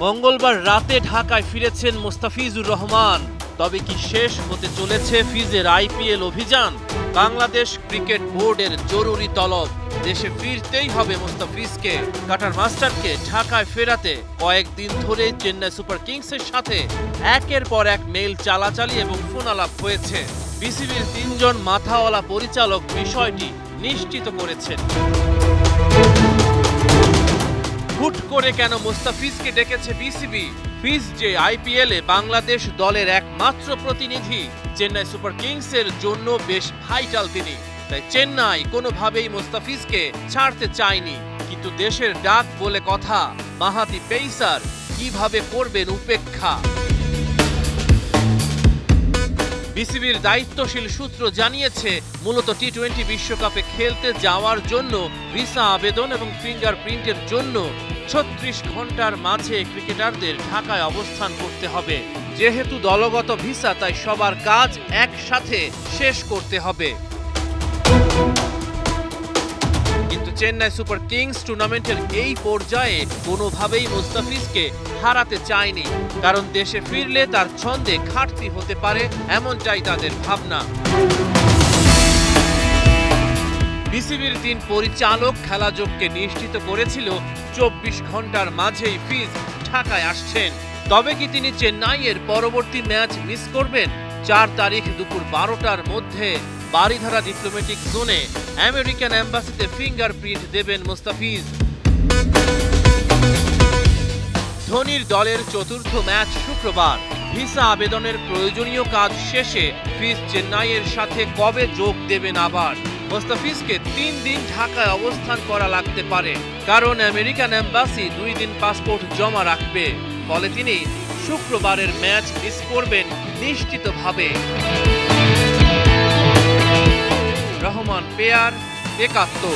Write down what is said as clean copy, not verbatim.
মঙ্গলবার রাতে ঢাকায় ফিরেছেন মোস্তাফিজুর রহমান। তবে কি শেষ হতে চলেছে ফিজের আইপিএল অভিযান? বাংলাদেশ ক্রিকেট বোর্ডের জরুরি তলব, দেশে ফিরতেই হবে মোস্তাফিজকে। কাটার মাস্টারকে ঢাকায় ফেরাতে কয়েকদিন ধরে চেন্নাই সুপার কিংসের সাথে একের পর এক মেইল চালাচালি এবং ফোন আলাপ হয়েছে। বিসিবির ৩ জন মাথাওয়ালা পরিচালক বিষয়টি নিশ্চিত করেছেন। হুট করে কেন মোস্তাফিজকে ডেকেছে বিসিবি? ফিজ যে আইপিএলে বাংলাদেশ দলের একমাত্র প্রতিনিধি, চেন্নাই সুপার কিংসের জন্য বেশ ভাইটাল তিনি। তাই চেন্নাই কোনোভাবেই মোস্তাফিজকে ছাড়তে চায়নি। কিন্তু দেশের ডাক বলে কথা, মাহাতি পেসার কিভাবে করবেন উপেক্ষা? বিসিবির দায়িত্বশীল সূত্র জানিয়েছে, মূলত টি-20 বিশ্বকাপে খেলতে যাওয়ার জন্য ভিসা আবেদন এবং ফিঙ্গারপ্রিন্টের জন্য ৩৬ ঘন্টার মাঝে ক্রিকেটারদের ঢাকায় অবস্থান করতে হবে। যেহেতু দলগত ভিসা, তাই সবার কাজ একসাথে শেষ করতে হবে। কিন্তু চেন্নাই সুপার কিংস টুর্নামেন্টের এই পর্যায়ে কোনোভাবেই মোস্তাফিজকে হারাতে চায়নি, কারণ দেশে ফিরলে তার ছন্দে ঘাটতি হতে পারে, এমনটাই তাদের ভাবনা। বিসিবির ৩ পরিচালক খেলাযোগকে নিশ্চিত করেছিল ২৪ ঘন্টার মাঝেই ফিজ ঢাকায় আসছেন। তবে কি তিনি চেন্নাইয়ের পরবর্তী ম্যাচ মিস করবেন? ৪ তারিখ দুপুর ১২টার মধ্যে বারিধারা ডিপ্লোম্যাটিক জোনে আমেরিকান এম্বাসিতে ফিঙ্গারপ্রিন্ট দেবেন মোস্তাফিজ। ধোনির দলের চতুর্থ ম্যাচ শুক্রবার। ভিসা আবেদনের প্রয়োজনীয় কাজ শেষে ফিজ চেন্নাইয়ের সাথে কবে যোগ দেবেন আবার? মোস্তাফিজকে ৩ দিন ঢাকায় অবস্থান করা লাগতে পারে, কারণ আমেরিকান এম্বাসি ২ দিন পাসপোর্ট জমা রাখবে। ফলে তিনি শুক্রবারের ম্যাচ মিস করবেন নিশ্চিতভাবে। রহমান পেয়ার, একাত্তর।